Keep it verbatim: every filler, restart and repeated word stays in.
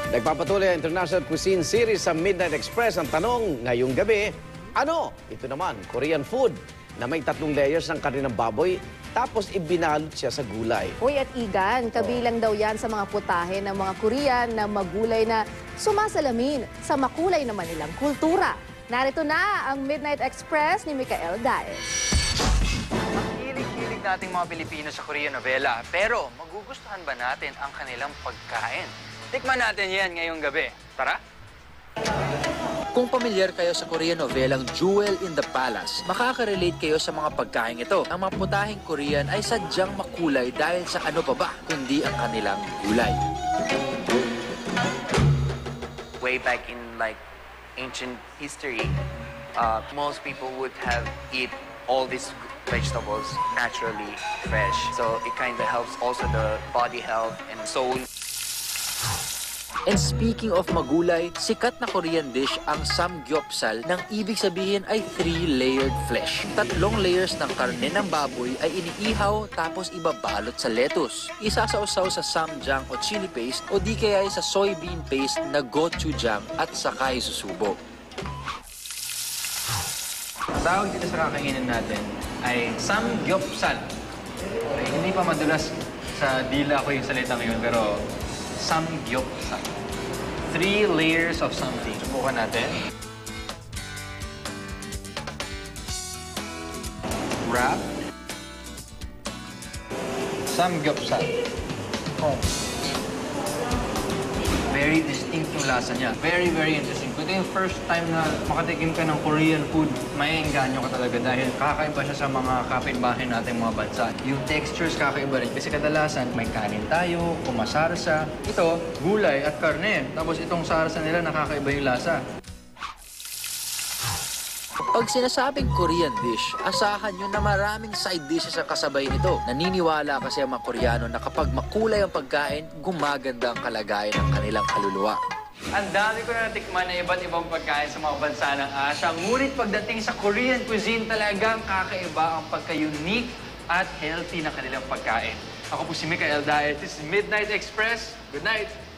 Nagpapatuloy ang International Cuisine Series sa Midnight Express. Ang tanong ngayong gabi, ano? Ito naman, Korean food na may tatlong layers ng karne ng baboy tapos ibinalot siya sa gulay. Uy, at Igan, kabilang daw yan sa mga putahe ng mga Korean na magulay na sumasalamin sa makulay naman nilang kultura. Narito na ang Midnight Express ni Mikael Daes. Hilig-hilig nating mga Pilipino sa Korean novela, pero magugustuhan ba natin ang kanilang pagkain? Tikman natin yan ngayong gabi. Tara! Kung pamilyar kayo sa Korean novelang Jewel in the Palace, makaka-relate kayo sa mga pagkain ito. Ang mga putaheng Korean ay sadyang makulay dahil sa ano pa ba, kundi ang kanilang gulay. Way back in like ancient history, uh, most people would have eat all these vegetables naturally fresh. So it kind of helps also the body health and soul. And speaking of magulay, sikat na Korean dish ang samgyeopsal nang ibig sabihin ay three-layered flesh. Tatlong layers ng karne ng baboy ay iniihaw tapos ibabalot sa lettuce. Isasausaw sa samjang o chili paste o di kaya sa soybean paste na gochujang at saka isusubo. Ang tawag dito sa kakainin natin ay samgyeopsal. Okay, hindi pa madulas sa dila ko yung salita ngayon, pero samgyeopsal. Three layers of something. Subukan natin. Wrap. Samgyeopsal. Oh. Very distinct yung lasa niya. Very, very interesting. Kung ito yung first time na makatikim ka ng Korean food, maiengganyo ka talaga dahil kakaiba siya sa mga kapitbahay nating mga bansa. Yung textures kakaiba rin. Kasi kadalasan, may kanin tayo, kumasarsa. Ito, gulay at karne. Tapos itong sarsa nila, nakakaiba yung lasa. Pag sinasabing Korean dish, asahan nyo na maraming side dishes ang kasabay nito. Naniniwala kasi ang mga Koreano na kapag makulay ang pagkain, gumaganda ang kalagayan ng kanilang kaluluwa. Ang dami ko na natikman na iba't ibang pagkain sa mga bansa ng Asia. Ngunit pagdating sa Korean cuisine, talagang kakaiba ang pagka-unique at healthy na kanilang pagkain. Ako po si Mikael Daes. This is Midnight Express. Good night!